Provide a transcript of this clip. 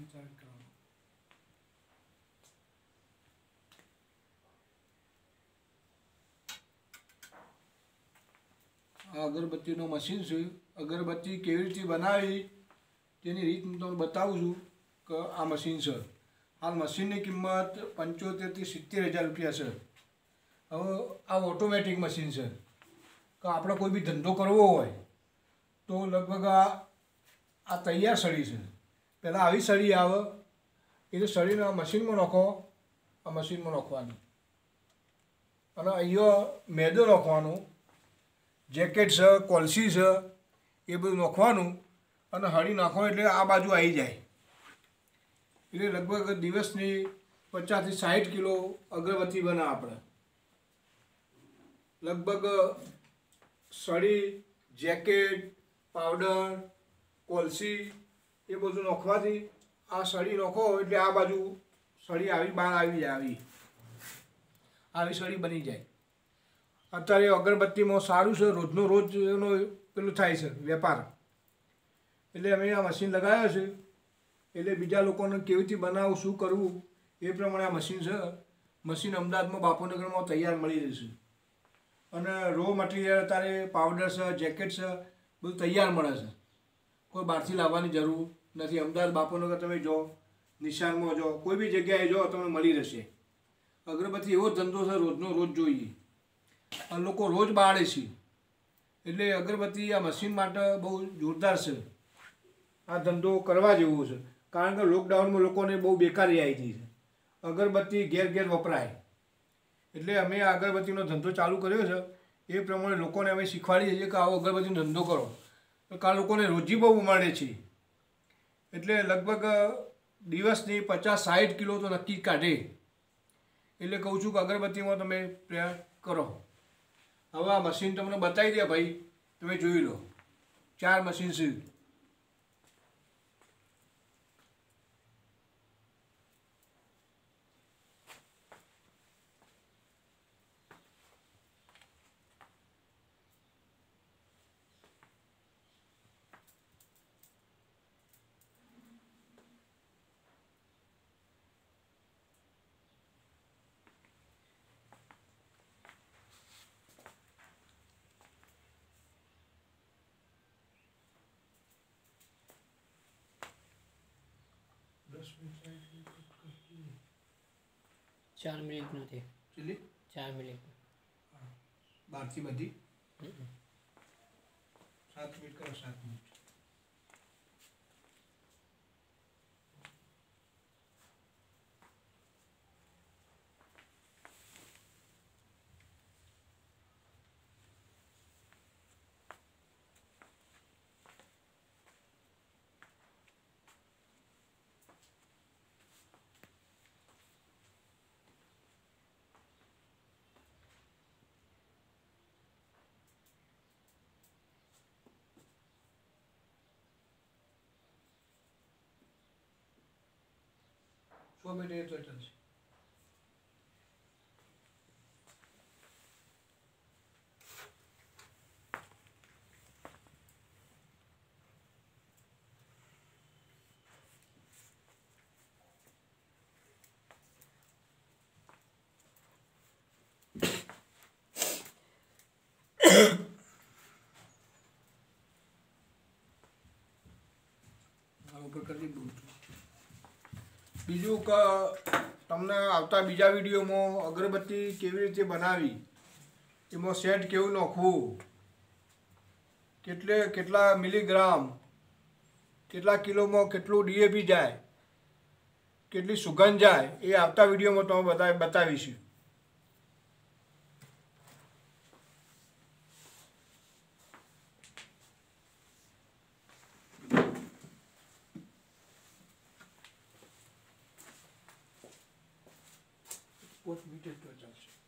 આ અગરબત્તીનું મશીન છે. અગરબત્તી કેવી રીતે બનાવી તેની રીત હું તમને બતાવું છું કે આ મશીન છે. હાલ મશીનની કિંમત 75 થી 70,000 રૂપિયા છે. હવે આ ઓટોમેટિક મશીન છે કે આપણે કોઈ બી ધંધો કરવો હોય તો લગભગ આ તૈયાર સળી છે. પહેલાં આવી સળી આવે એ સળીને મશીનમાં નાખો, આ મશીનમાં નાખવાની અને અહીંયા મેદો નાખવાનું, જેકેટ છે, કોલસી છે એ બધું નાખવાનું અને હળી નાખો એટલે આ બાજુ આવી જાય. એટલે લગભગ દિવસની 50 થી 60 કિલો અગરબત્તી બને. આપણે લગભગ સળી, જેકેટ, પાવડર, કોલસી એ બધું નાખવાથી આ સળી નાખો એટલે આ બાજુ સળી આવી બહાર આવી જાય. આવી સળી બની જાય. અત્યારે અગરબત્તીમાં સારું છે, રોજનો રોજ એનો પેલું થાય છે વેપાર. એટલે અમે આ મશીન લગાવ્યા છે. એટલે બીજા લોકોને કેવી રીતે બનાવવું, શું કરવું એ પ્રમાણે આ મશીન છે. મશીન અમદાવાદમાં બાપુનગરમાં તૈયાર મળી રહેશે. અને રો મટીરિયલ અત્યારે પાવડર છે, જેકેટ છે, બધું તૈયાર મળે છે. કોઈ બહારથી લાવવાની જરૂર નથી. અમદાવાદ બાપુનગર તમે જો, નિશાનમાં જો, કોઈ બી જગ્યાએ જો તમને મળી રહેશે. અગરબત્તી એવો ધંધો છે, રોજનો રોજ જોઈએ. અને લોકો રોજ બાળે છે. એટલે અગરબત્તી આ મશીન માટે બહુ જોરદાર છે. આ ધંધો કરવા જેવો છે. કારણ કે લોકડાઉનમાં લોકોને બહુ બેકારી આવી હતી. અગરબત્તી ઘેર ઘેર વપરાય. એટલે અમે આ અગરબત્તીનો ધંધો ચાલુ કર્યો છે. એ પ્રમાણે લોકોને અમે શીખવાડીએ છીએ કે આવો અગરબત્તીનો ધંધો કરો. તો આ લોકોને રોજી બહુ મળે છે. એટલે લગભગ દિવસની 50-60 કિલો તો નક્કી કાઢે. એટલે કહું છું કે અગરબત્તીમાં તમે પ્રયાસ કરો. હવે આ મશીન તમને બતાવી દે ભાઈ, તમે જોઈ લો. 4 મશીન છે. ચાર મિનિટ નથી. ચલી 4 મિનિટ. બહારથી બધી 7 મિનિટ કરો. 7 મિનિટ. સો મિનિટ તો ચાલશે. બીજું કે તમને આવતા બીજા વિડીયોમાં અગરબત્તી કેવી રીતે બનાવી, એમાં સેન્ટ કેવું નાખવું, કેટલા મિલીગ્રામ, કેટલા કિલોમાં કેટલું DAP જાય, કેટલી સુગંધ જાય, એ આવતા વિડીયોમાં તમે બતાવીશું. પોત મીટર તો ચાલશે.